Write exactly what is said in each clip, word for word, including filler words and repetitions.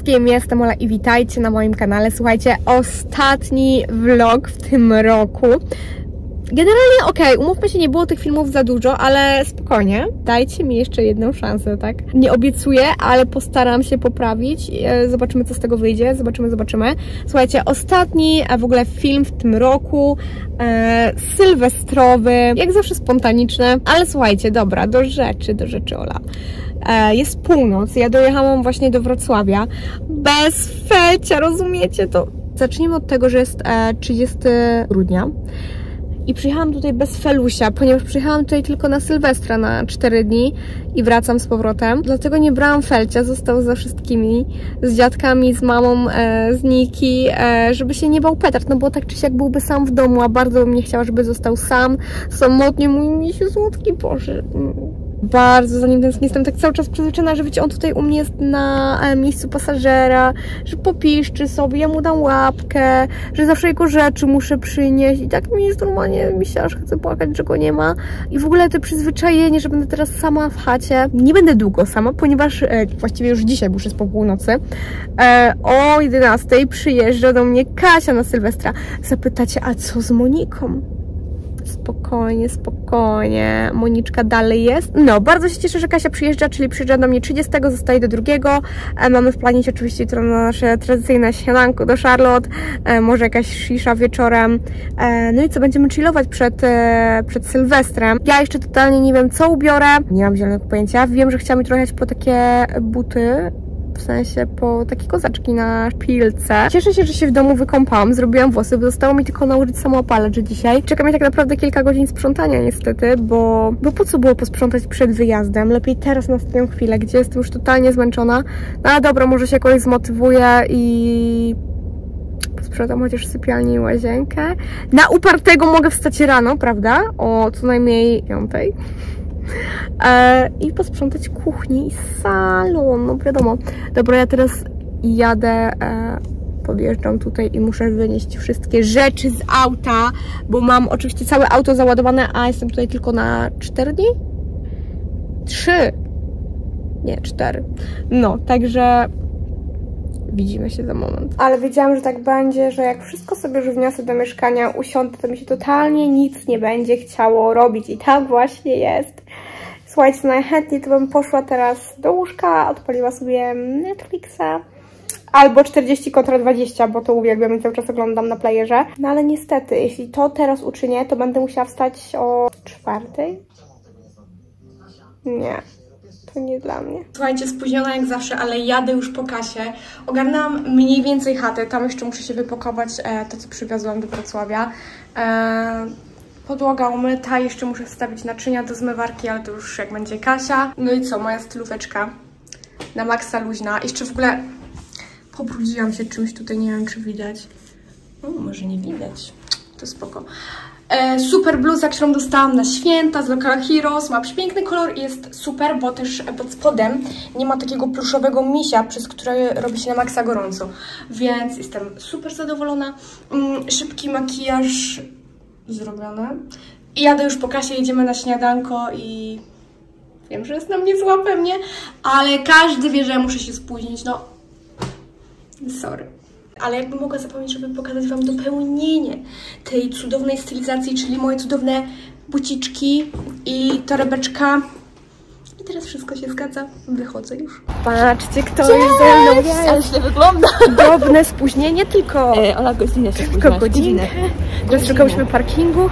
wszystkim, jestem Ola i witajcie na moim kanale. Słuchajcie, ostatni vlog w tym roku. Generalnie okej, okay, umówmy się, nie było tych filmów za dużo, ale spokojnie, dajcie mi jeszcze jedną szansę, tak? Nie obiecuję, ale postaram się poprawić. Zobaczymy, co z tego wyjdzie, zobaczymy, zobaczymy. Słuchajcie, ostatni w ogóle film w tym roku, e, sylwestrowy, jak zawsze spontaniczny, ale słuchajcie, dobra, do rzeczy, do rzeczy, Ola. E, jest północ, ja dojechałam właśnie do Wrocławia bez Felcia, rozumiecie to? Zacznijmy od tego, że jest e, trzydziestego grudnia. I przyjechałam tutaj bez Felusia, ponieważ przyjechałam tutaj tylko na Sylwestra na cztery dni i wracam z powrotem. Dlatego nie brałam Felcia, został ze wszystkimi, z dziadkami, z mamą, e, z Niki, e, żeby się nie bał petard, no bo tak czy siak byłby sam w domu, a bardzo bym nie chciała, żeby został sam, samotnie, mój misiu słodki, Boże. Bardzo za nim tęsknię, jestem tak cały czas przyzwyczajona, że wiecie, on tutaj u mnie jest na e, miejscu pasażera, że popiszczy sobie, ja mu dam łapkę, że zawsze jego rzeczy muszę przynieść i tak mi jest normalnie, mi się aż chce płakać, że go nie ma. I w ogóle to przyzwyczajenie, że będę teraz sama w chacie. Nie będę długo sama, ponieważ e, właściwie już dzisiaj, bo już jest po północy, e, o jedenastej przyjeżdża do mnie Kasia na Sylwestra. Zapytacie, a co z Moniką? Spokojnie, spokojnie. Moniczka dalej jest. No, bardzo się cieszę, że Kasia przyjeżdża, czyli przyjeżdża do mnie trzydziestego, zostaje do drugiego. E, mamy w planie oczywiście jutro na nasze tradycyjne śniadanko do Charlotte. E, może jakaś shisha wieczorem. E, no i co, będziemy chillować przed, e, przed Sylwestrem. Ja jeszcze totalnie nie wiem, co ubiorę. Nie mam zielonego pojęcia. Wiem, że chciałam jutro jechać po takie buty. W sensie po takie kozaczki na szpilce. Cieszę się, że się w domu wykąpałam, zrobiłam włosy, bo zostało mi tylko nałożyć samoopalacz dzisiaj. Czeka mnie tak naprawdę kilka godzin sprzątania niestety, bo, bo po co było posprzątać przed wyjazdem? Lepiej teraz na ostatnią chwilę, gdzie jestem już totalnie zmęczona. No ale dobra, może się jakoś zmotywuję i posprzątam chociaż sypialnię i łazienkę. Na upartego mogę wstać rano, prawda? O co najmniej piątej. E, i posprzątać kuchnię i salon, no wiadomo. Dobra, ja teraz jadę, e, podjeżdżam tutaj i muszę wynieść wszystkie rzeczy z auta, bo mam oczywiście całe auto załadowane, a jestem tutaj tylko na cztery dni? trzy. Nie, cztery. No, także widzimy się za moment. Ale wiedziałam, że tak będzie, że jak wszystko sobie już wniosę do mieszkania, usiądę, to mi się totalnie nic nie będzie chciało robić. I tak właśnie jest. Słuchajcie, najchętniej to bym poszła teraz do łóżka, odpaliła sobie Netflixa. Albo czterdzieści kontra dwadzieścia, bo to uwielbiam i cały czas oglądam na playerze. No ale niestety, jeśli to teraz uczynię, to będę musiała wstać o czwartej. Nie. To nie dla mnie. Słuchajcie, spóźniona jak zawsze, ale jadę już po Kasie. Ogarnęłam mniej więcej chatę. Tam jeszcze muszę się wypakować e, to, co przywiozłam do Wrocławia. E, podłoga umyta. Jeszcze muszę wstawić naczynia do zmywarki, ale to już jak będzie Kasia. No i co? Moja stylóweczka na maksa luźna. Jeszcze w ogóle pobrudziłam się czymś tutaj. Nie wiem, czy widać. O, może nie widać. To spoko. E, super bluza, którą dostałam na święta z Local Heroes, ma przepiękny kolor i jest super, bo też pod spodem nie ma takiego pluszowego misia, przez który robi się na maksa gorąco, więc jestem super zadowolona. Mm, szybki makijaż zrobiony i jadę już po Kasie, jedziemy na śniadanko i wiem, że jest na mnie zła pewnie, ale każdy wie, że ja muszę się spóźnić, no sorry. Ale jakbym mogła zapomnieć, żeby pokazać wam dopełnienie tej cudownej stylizacji, czyli moje cudowne buciczki i torebeczka. I teraz wszystko się zgadza. Wychodzę już. Patrzcie, kto Cześć! Jest ze mną. Jest. Ale źle wygląda. Drobne spóźnienie, tylko... E, Ola, godzinę się Tylko godzinę. Teraz szukałyśmy parkingu.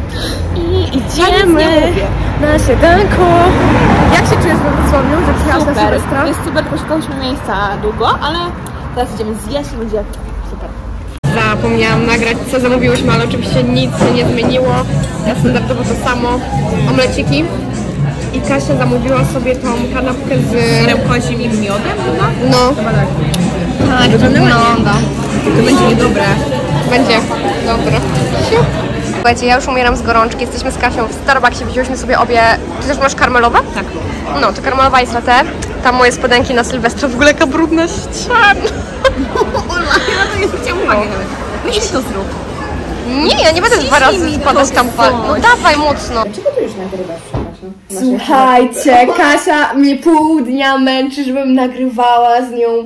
I idziemy ja na śniadanko. Jak się czujesz we Wrocławiu, że przyjechałaś na Sylwestra? Jest super, poszukałyśmy miejsca długo, ale teraz idziemy zjeść i będzie super. Zapomniałam nagrać, co zamówiłyśmy, ale oczywiście nic się nie zmieniło. Ja standardowo to samo. Omleciki. I Kasia zamówiła sobie tą kanapkę z Rełkozim i miodem chyba? No. Chyba tak. Tak, to wygląda. To będzie niedobre. Będzie. Dobra. Słuchajcie, ja już umieram z gorączki. Jesteśmy z Kasią w Starbucksie. Wzięłyśmy sobie obie... Ty też masz karmelowe? Tak. No, to karmelowa jest latte. Tam moje spodenki na Sylwestra. W ogóle jaka brudna ściana. Ola, ja to nie zwróciłam uwagi nawet. Weź to zrób. Nie, ja nie będę dwa razy spadać tam. No dawaj mocno. Dlaczego ty już nagrywasz, przepraszam? Słuchajcie, Kasia mnie pół dnia męczy, żebym nagrywała z nią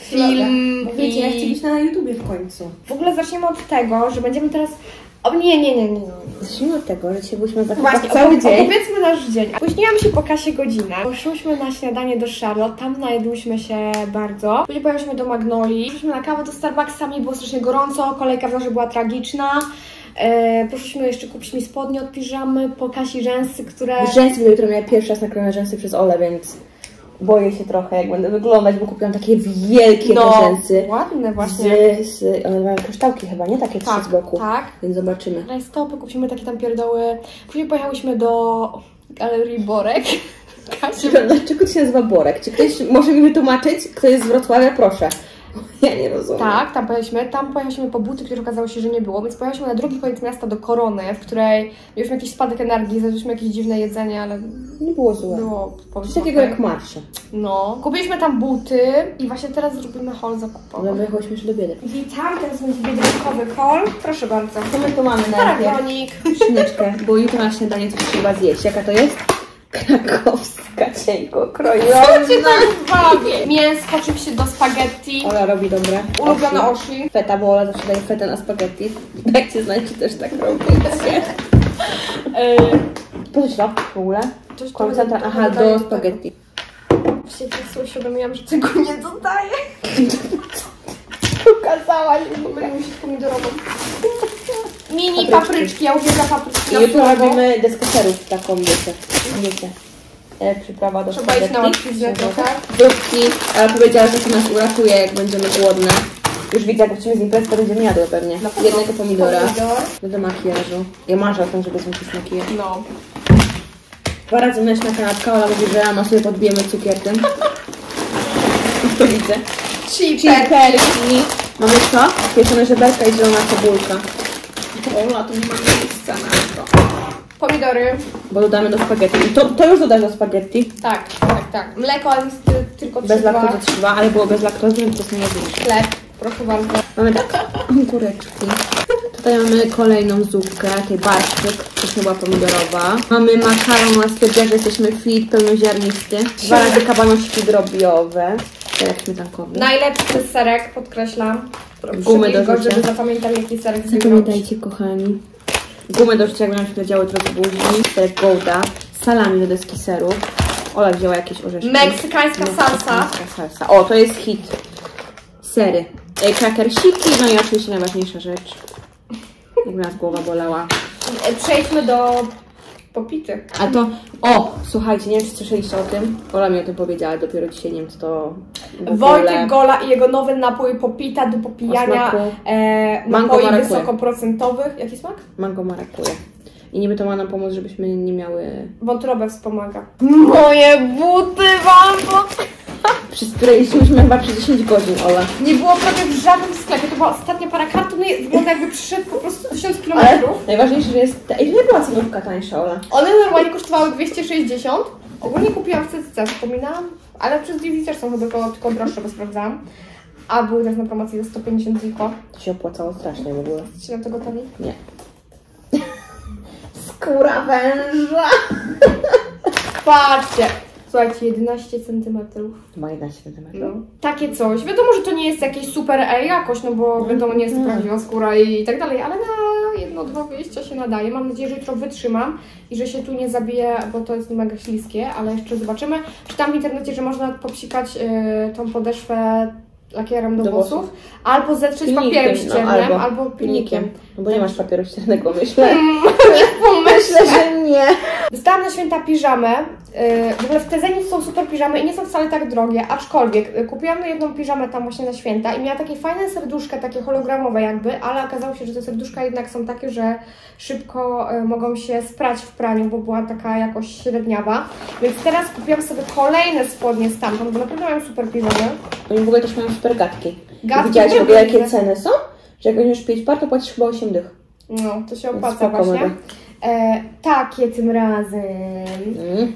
film. Bo wiecie, i... ja chcę być na YouTubie w końcu. W ogóle zaczniemy od tego, że będziemy teraz... O nie, nie, nie, nie. Zacznijmy od tego, że dzisiaj byliśmy zakupać Właśnie, cały dzień. Opowiedzmy nasz dzień. Spóźniłam się po kasie godzinę. Poszłyśmy na śniadanie do Charlotte, tam najedłyśmy się bardzo. Później pojechaliśmy do Magnolii. Poszliśmy na kawę do Starbucksa, było strasznie gorąco, kolejka w Zarze była tragiczna. E, poszliśmy jeszcze kupić mi spodnie od piżamy, po Kasi rzęsy, które... Rzęsy, bo jutro miałam pierwszy raz nakrojone rzęsy przez Olę, więc boję się trochę, jak będę wyglądać, bo kupiłam takie wielkie no, te rzęsy. Ładne właśnie. Z, z, one mają kryształki chyba, nie takie tak, trzy z boku. Tak. Więc zobaczymy. Rajstopy, kupimy takie tam pierdoły. Później pojechałyśmy do Galerii Borek. Kasia... Dlaczego to się nazywa Borek? Czy ktoś może mi wytłumaczyć, kto jest z Wrocławia? Proszę. Ja nie rozumiem. Tak, tam pojechaliśmy. Tam pojechaliśmy po buty, które okazało się, że nie było, więc pojechaliśmy na drugi koniec miasta do Korony, w której mieliśmy jakiś spadek energii, zjedliśmy jakieś dziwne jedzenie, ale nie było złe. było coś takiego jak marsze. No. Kupiliśmy tam buty i właśnie teraz zrobimy haul zakupowy. Ale wyjechałyśmy jeszcze do Biedry. Witam, teraz będzie biedronkowy haul. Proszę bardzo. Co my tu mamy na Paragonik. Szyneczkę, bo jutro na śniadanie coś trzeba zjeść. Jaka to jest? Krakowska cienko krojona. Co cię tak bawi? Mięsko oczywiście do spaghetti. Ola robi dobre. Ulubione oshi. Feta, bo Ola zawsze daje fetę na spaghetti. Dajcie znać, czy też tak robicie. Po co ci to w ogóle? Koncentra, aha, do spaghetti. Właśnie tak sobie uświadomiłam, że tego nie dodaję. Pokazałaś mi. Będę musieć pomidorową. Mini papryczki, ja uwielbiam papryczki. I jutro robimy deskę serów taką, wiecie. Wiecie. E, przyprawa do Trzeba spaghetti. iść na łatwiznę trochę. Zupki, ale powiedziała, że to nas uratuje, jak będziemy głodne. Już widzę, jak wrócimy z imprezy, to będziemy jadły pewnie. Jednego pomidora. Pomidor. Do makijażu. Ja marzę o tym, żeby zrobić makijaż. No. Dwa razy mleczna kanapka, Ola mówi, że rano sobie podbijemy cukier tym. To widzę. Chipperki. Mamy co? Pieczone żeberka i zielona cebulka. Ola, tu nie ma miejsca na to. Pomidory. Bo dodamy do spaghetti. I to, to już dodasz do spaghetti? Tak, tak, tak. Mleko, ale niestety tylko Bez trzeba. laktozy trzeba, ale było bez laktozy, więc to jest najważniejsze. Chleb, proszę bardzo. Mamy tak, kureczki. Tutaj mamy kolejną zupkę, tej barszczyk, też nie była pomidorowa. Mamy makaron, na stwierdzia, że jesteśmy fit, pełnoziarnisty. Dwa razy kabanośki drobiowe. Serek śmietankowy. Najlepszy serek, podkreślam. Gumy do go, życia. żeby zapamiętali, jaki serek sobie Zapamiętajcie, kochani. Gumy do życia, jak będą się działy trochę buzi. Serek Gouda. Salami do deski serów. Ola wzięła jakieś orzeszki. Meksykańska salsa. Meksykańska salsa. O, to jest hit. Sery. E, krakersiki, no i oczywiście najważniejsza rzecz. Jak nas głowa bolała. Przejdźmy do popity. A to, o, słuchajcie, nie wiem, czy słyszeliście o tym. Ola mi o tym powiedziała, dopiero dzisiaj nie wiem, co to w Wojtek ogóle. Gola i jego nowy napój popita do popijania e, Mango napoi marakuja. wysokoprocentowych. Jaki smak? Mango marakuje. I niby to ma nam pomóc, żebyśmy nie miały... Wątrobę wspomaga. Moje buty wam pod... Przez które jeździłyśmy chyba przez dziesięć godzin, Ola. Nie było prawie w żadnym sklepie. To była ostatnia para karton. Wygląda jakby przyszedł po prostu tysiąc Ale kilometrów. najważniejsze, że jest... Ej, nie była cenówka tańsza, Ola. One normalnie kosztowały dwieście sześćdziesiąt. Ogólnie kupiłam w C C C, wspominałam. Ale przez D V D też są chyba tylko, tylko droższe, bo sprawdzałam. A były też na promocji za sto pięćdziesiąt ziko. To się opłacało strasznie w ogóle. Jesteście na to gotowi? Nie. Skóra węża. Patrzcie! Słuchajcie, jedenaście centymetrów. Chyba jedenaście centymetrów. No. Takie coś. Wiadomo, że to nie jest jakieś super e jakość, no bo wiadomo, nie jest to prawdziwa skóra i tak dalej, ale na jedno, dwa wyjścia się nadaje. Mam nadzieję, że jutro wytrzymam i że się tu nie zabije, bo to jest mega śliskie, ale jeszcze zobaczymy. Czytam w internecie, że można popsikać yy, tą podeszwę lakierem do, Do włosów, włosów. albo zetrzeć Pilnikiem, papierem no, ściernym, albo albo pilnikiem. No bo nie masz papieru ściernego, myślę. Pomyślę, że nie. Dostałam na święta piżamę. Yy, w ogóle w Tezeniu są super piżamy i nie są wcale tak drogie, aczkolwiek yy, kupiłam jedną piżamę tam właśnie na święta i miała takie fajne serduszka, takie hologramowe jakby, ale okazało się, że te serduszka jednak są takie, że szybko yy, mogą się sprać w praniu, bo była taka jakoś średniawa. Więc teraz kupiłam sobie kolejne spodnie stamtąd, bo naprawdę mają super piżamy. Oni w ogóle też mają super gadki. Gadki Widziałaś w ogóle, jakie piękne. ceny są? Że jak weźmiesz pięć par, to płacisz chyba osiem dych. No, to się opłaca Spoko, właśnie. mega. E, takie tym razem. Mm.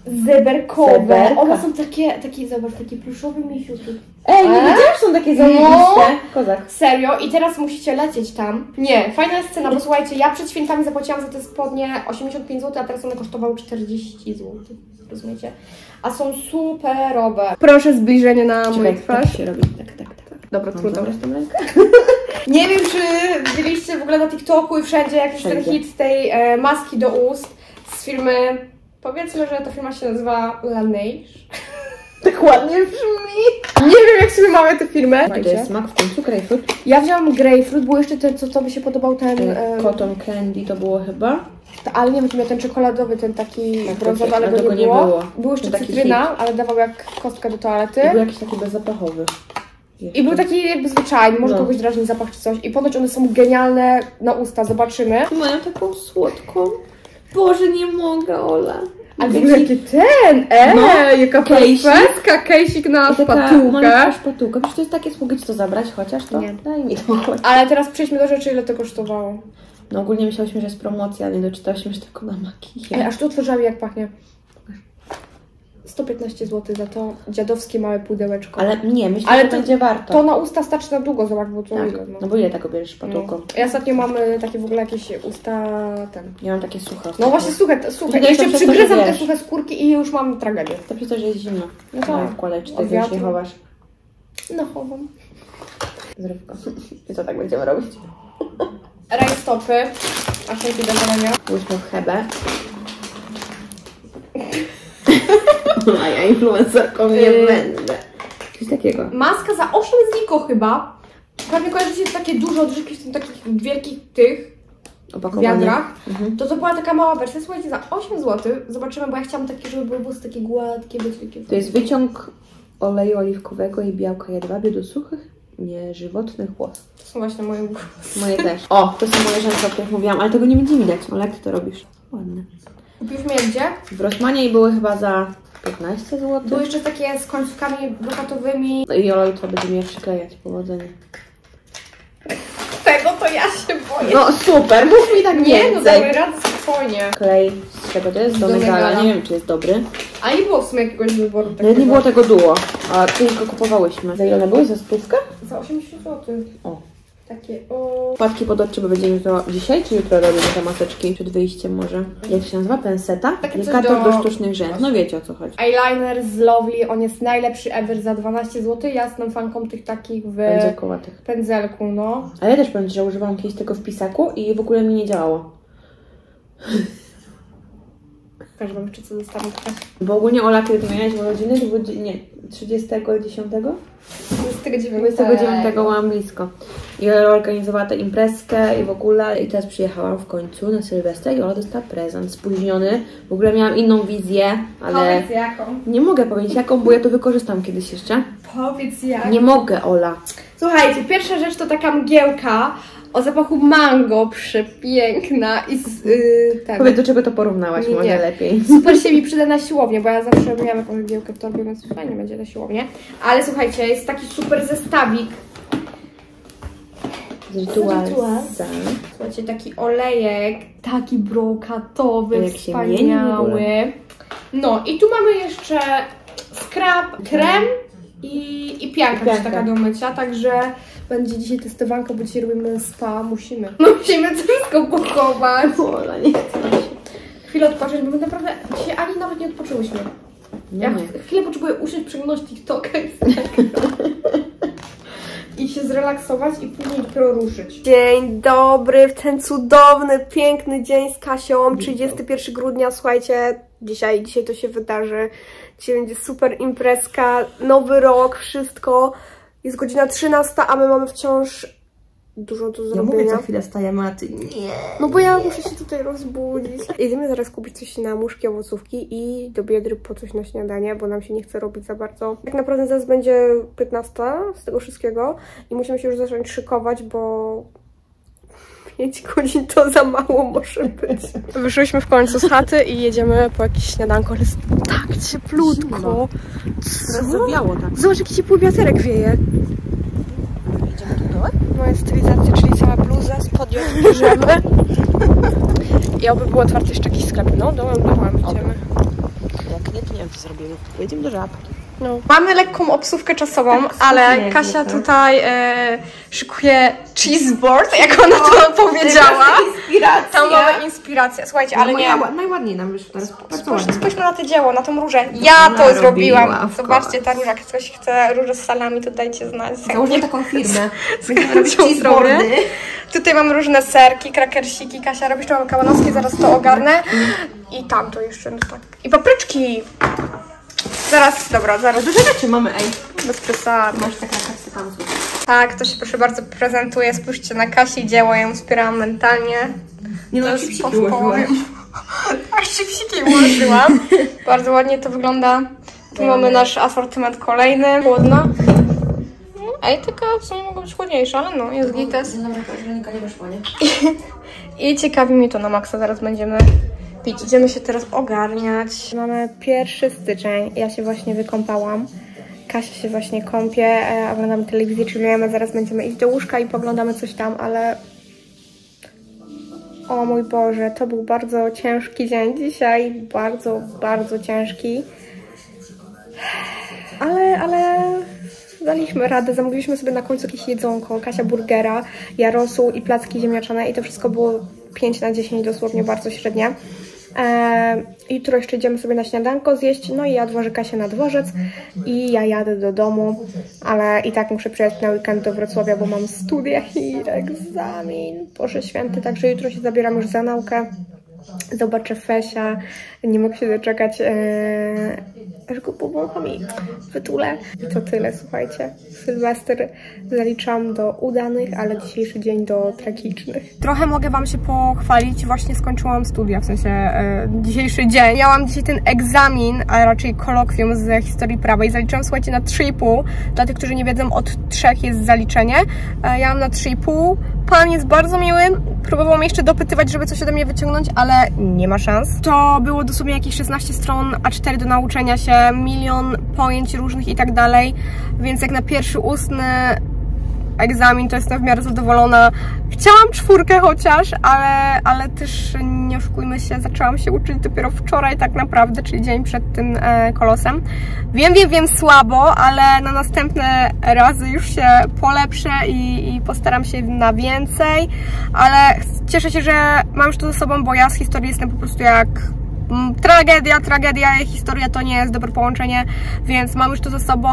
zeberkowe. Zeberka. One są takie, takie, zobacz, takie pluszowe misiuki. Ej, nie wiedziałam, że są takie zajebiste. No. Kozak. Serio? I teraz musicie lecieć tam. Nie, fajna jest cena, bo słuchajcie, ja przed świętami zapłaciłam za te spodnie osiemdziesiąt pięć złotych, a teraz one kosztowały czterdzieści złotych. Rozumiecie? A są superowe. Proszę zbliżenie na mój Czekaj, twarz. tak się robi. Tak, tak, tak. Dobra, Mam trudno. zabrać tą rękę? Nie wiem, czy widzieliście w ogóle na TikToku i wszędzie jakiś Wszędzie. ten hit tej e, maski do ust z firmy, powiedzmy, że ta firma się nazywa Laneige. Tak ładnie brzmi. Nie wiem, jak sobie mamy tę firmę. Jaki to jest smak w końcu? Grapefruit? Ja wziąłam grapefruit, był jeszcze ten, co tobie się podobał, ten... E, Cotton candy to było chyba. ale nie wiem, czy miał ten czekoladowy, ten taki Tak, brązowy, taki, ale ale go tego nie nie było. było. Był jeszcze To taki cytryna, ale dawał jak kostka do toalety. I był jakiś taki bezzapachowy. Jeszcze. I był taki jakby zwyczajny, może No. kogoś drażni zapach czy coś. I ponoć one są genialne na usta, zobaczymy. Mają taką słodką. Boże, nie mogę, Ola. A w ogóle jaki ten, eee, No, jaka kejsik. perfektka, kejsik na szpatułkę. Taka szpatułka. Przecież to jest takie, mogę ci to zabrać chociaż to? Nie. Daj mi to chodź. Ale teraz przejdźmy do rzeczy, ile to kosztowało. No ogólnie myślałyśmy, że jest promocja, ale nie doczytałyśmy, że tylko na Ej, makijaż. aż tu otworzyłam, jak pachnie. sto piętnaście złotych za to dziadowskie małe pudełeczko. Ale nie, myślę, Ale że to- będzie warto. To na usta starczy na długo, zobacz, bo to tak. ile, no. No bo ile tego bierzesz szpatułką? No. Ja ostatnio mamy takie w ogóle jakieś usta, ten... Ja mam takie suche. No właśnie, suche, suche. Wydaje Jeszcze się, że to, przygryzam że te wiesz. suche skórki i już mam tragedię. To przez to, że jest zimno. No No tak. wkładaj, czy Od ty już nie wiatru. chowasz? No chowam. Zrywko. I co tak będziemy robić? Rajstopy, a szynki do golenia. Pójdźmy w hebę. A ja influencerką nie Yy. będę. Coś takiego. Maska za osiem ziko chyba. Pewnie kojarzycie takie duże odżywki w tym takich wielkich tych Opakowanie. wiadrach. Mhm. To to była taka mała wersja, słuchajcie, za osiem złotych. Zobaczymy, bo ja chciałam takie, żeby były włosy takie gładkie, być takie... To jest wyciąg oleju oliwkowego i białka jedwabiu do suchych, nieżywotnych włosów. To są właśnie moje włosy. Moje też. O, to są moje rzęsy, o których mówiłam, ale tego nie będzie widać. Ale jak ty to robisz? Ładne. Kupiłyśmy je gdzie? W Rossmanie i były chyba za piętnaście złotych. Były jeszcze takie z końcówkami brokatowymi. No i Ola jutro będzie mi je przyklejać. Powodzenia. Tego to ja się boję. No super, mów mi tak nie, więcej. no damy radę spokojnie. Klej z czego to jest? Do Do Megala. Megala. Nie wiem, czy jest dobry. A nie było w sumie jakiegoś wyboru takiego. Nawet nie było tego duo, a tylko kupowałyśmy. Za ile one były? Za stówkę? Za osiemdziesiąt złotych. O. Takie o... Płatki pod oczy, bo będziemy jutro, dzisiaj czy jutro robimy te maseczki? Przed wyjściem może. Jak się nazywa? Penseta? Takie coś Aplikator do... do sztucznych rzęs. No wiecie o co chodzi. Eyeliner z Lovely, on jest najlepszy ever za dwanaście złotych. Ja jestem fanką tych takich w Pędzelkowatych. pędzelku, no. A ja też powiem, że używałam kiedyś tego w pisaku i w ogóle mi nie działało. Też mam jeszcze co zostawić. Bo ogólnie Ola, kiedy ty miałaś urodziny, to było, nie, trzydziestego dziesiątego? dwudziestego dziewiątego. dwudziestego dziewiątego byłam blisko. I Ola organizowała tę imprezkę i w ogóle. I teraz przyjechałam w końcu na Sylwestrę i Ola dostała prezent spóźniony. W ogóle miałam inną wizję, ale Powiedz jaką. nie mogę powiedzieć jaką, bo ja to wykorzystam kiedyś jeszcze. Powiedz jak. Nie mogę, Ola. Słuchajcie, pierwsza rzecz to taka mgiełka o zapachu mango, przepiękna i z, yy, ten. Powiedz, do czego to porównałaś Nie, może nie. lepiej. Super się mi przyda na siłownię, bo ja zawsze miałam jakąś mgiełkę w torbie, więc fajnie będzie na siłownię. Ale słuchajcie, jest taki super zestawik. Z Ritualsa. Rituals. Słuchajcie, taki olejek, taki brokatowy, Jak się mieni w ogóle. wspaniały. No i tu mamy jeszcze skrab, krem i, i pianka, Pianka. taka do mycia, także będzie dzisiaj testowanka, bo dzisiaj robimy spa, musimy. Musimy wszystko pochować. Ola, nie chcę się. Chwilę odpocząć, bo my naprawdę dzisiaj ani nawet nie odpoczęłyśmy. Nie, Ja nie. ch- chwilę potrzebuję usiąść, przeglądać TikToka i i się zrelaksować i później dopiero ruszyć. Dzień dobry, w ten cudowny, piękny dzień z Kasią, trzydziestego pierwszego grudnia, słuchajcie, dzisiaj, dzisiaj to się wydarzy, dzisiaj będzie super imprezka, nowy rok, wszystko, jest godzina trzynasta, a my mamy wciąż dużo do Ja zrobienia. mówię, co chwilę stajemy, a ty nie. No bo ja muszę się tutaj rozbudzić. Jedziemy zaraz kupić coś na muszki, owocówki i do Biedry po coś na śniadanie, bo nam się nie chce robić za bardzo. Tak naprawdę zaraz będzie piętnasta z tego wszystkiego i musimy się już zacząć szykować, bo pięć godzin to za mało może być. Wyszłyśmy w końcu z chaty i jedziemy po jakieś śniadanko, ale jest tak cieplutko. Teraz zawiało tak. Zobacz, jaki ciepły wiaterek wieje. Idziemy do dołu? Moja stylizacja, czyli cała bluza, spodnie odbierzemy. I oby był otwarty jeszcze jakiś sklep. No, dołem, dołem idziemy. Ja Jak nie, to nie wiem, co zrobimy. Pojedziemy do Żabki. No. Mamy lekką obsówkę czasową, tak, ale Kasia tutaj e, szykuje cheeseboard, jak ona to powiedziała. Inspiracja. Tam mamy inspirację. Słuchajcie, ale no, nie. Najładniej nam wyszło teraz. Spójrz, spójrzmy na to dzieło, na tą różę. Ja to ona zrobiłam. Robiła, zobaczcie, ta róża, jak ktoś chce różę z salami, to dajcie znać. Założę taką firmę. Będziemy robić cheeseboardy. Tutaj mam różne serki, krakersiki. Kasia, robisz to kałanovskie, zaraz to ogarnę. I tam to jeszcze, no tak. I papryczki. Zaraz, dobra, zaraz. Dużo rzeczy mamy, ej. Bez przesady. Masz tak na kasy tam zrób. Tak, to się proszę bardzo prezentuje. Spójrzcie na Kasi dzieło, ja ją wspierałam mentalnie. Nie no, chipsiki ułożyłaś. Tak, chipsiki ułożyłam. Bardzo ładnie to wygląda. Tu mamy nasz asortyment kolejny. Chłodna. Ej, taka w sumie mogła być chłodniejsza, ale no, jest gites. Nie wyszło, nie? I ciekawi mnie to na maksa, zaraz będziemy pić. Idziemy się teraz ogarniać. Mamy pierwszy styczeń, ja się właśnie wykąpałam. Kasia się właśnie kąpie, e, oglądamy telewizję, chillujemy, zaraz będziemy iść do łóżka i poglądamy coś tam, ale... O mój Boże, to był bardzo ciężki dzień dzisiaj, bardzo, bardzo ciężki. Ale, ale... daliśmy radę, zamówiliśmy sobie na końcu jakieś jedzonko, Kasia burgera, ja rosół i placki ziemniaczane i to wszystko było pięć na dziesięć, dosłownie bardzo średnie. Eee, jutro jeszcze idziemy sobie na śniadanko zjeść, no i ja odwożę Kasię na dworzec i ja jadę do domu, ale i tak muszę przyjechać na weekend do Wrocławia, bo mam studia i egzamin, Boże Święty, także jutro się zabieram już za naukę. Zobaczę Fesia, nie mogę się doczekać, ee, aż go powącham i wytulę. I to tyle, słuchajcie. Sylwester zaliczam do udanych, ale dzisiejszy dzień do tragicznych. Trochę mogę wam się pochwalić, właśnie skończyłam studia, w sensie e, dzisiejszy dzień. Miałam dzisiaj ten egzamin, a raczej kolokwium z historii prawa i zaliczyłam, słuchajcie, na trzy i pół. Dla tych, którzy nie wiedzą, od trzech jest zaliczenie. E, ja mam na trzy i pół. Pan jest bardzo miły, próbował mnie jeszcze dopytywać, żeby coś ode mnie wyciągnąć, ale nie ma szans. To było dosłownie jakieś szesnaście stron A cztery do nauczenia się, milion pojęć różnych i tak dalej, więc jak na pierwszy ustny egzamin to jestem w miarę zadowolona. Chciałam czwórkę chociaż, ale, ale też nie oszukujmy się, zaczęłam się uczyć dopiero wczoraj tak naprawdę, czyli dzień przed tym e, kolosem. Wiem, wiem, wiem, słabo, ale na następne razy już się polepszę i, i postaram się na więcej, ale cieszę się, że mam już to ze sobą, bo ja z historii jestem po prostu jak... Tragedia, tragedia, historia to nie jest dobre połączenie, więc mam już to ze sobą.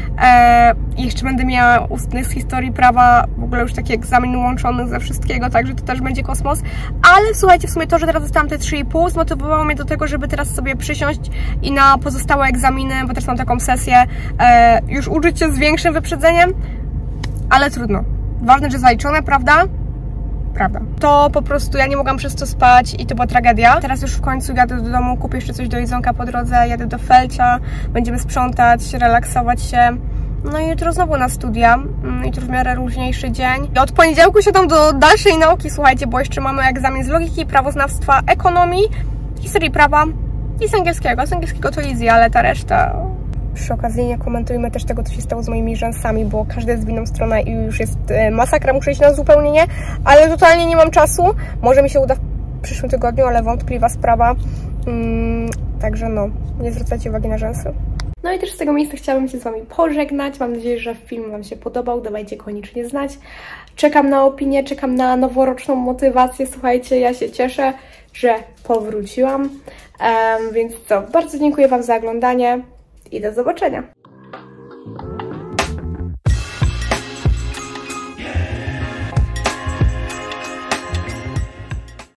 E, jeszcze będę miała ustny z historii prawa, w ogóle już taki egzamin łączony ze wszystkiego, także to też będzie kosmos. Ale słuchajcie, w sumie to, że teraz dostałam te trzy i pół, zmotywowało mnie do tego, żeby teraz sobie przysiąść i na pozostałe egzaminy, bo też mam taką sesję, e, już uczyć się z większym wyprzedzeniem, ale trudno. Ważne, że zaliczone, prawda? Prawda. To po prostu ja nie mogłam przez to spać i to była tragedia. Teraz już w końcu jadę do domu, kupię jeszcze coś do jedzonka po drodze, jadę do Felcia, będziemy sprzątać, relaksować się. No i jutro znowu na studia, jutro w miarę luźniejszy dzień. I od poniedziałku siadam do dalszej nauki, słuchajcie, bo jeszcze mamy egzamin z logiki, prawoznawstwa, ekonomii, historii prawa i z angielskiego. Z angielskiego to easy, ale ta reszta... Przy okazji nie komentujmy też tego, co się stało z moimi rzęsami, bo każdy jest w inną stronę i już jest masakra, muszę iść na uzupełnienie, ale totalnie nie mam czasu. Może mi się uda w przyszłym tygodniu, ale wątpliwa sprawa. Hmm, także no, nie zwracajcie uwagi na rzęsy. No i też z tego miejsca chciałabym się z wami pożegnać. Mam nadzieję, że film wam się podobał. Dawajcie koniecznie znać. Czekam na opinię, czekam na noworoczną motywację. Słuchajcie, ja się cieszę, że powróciłam. Um, więc co, bardzo dziękuję wam za oglądanie i do zobaczenia.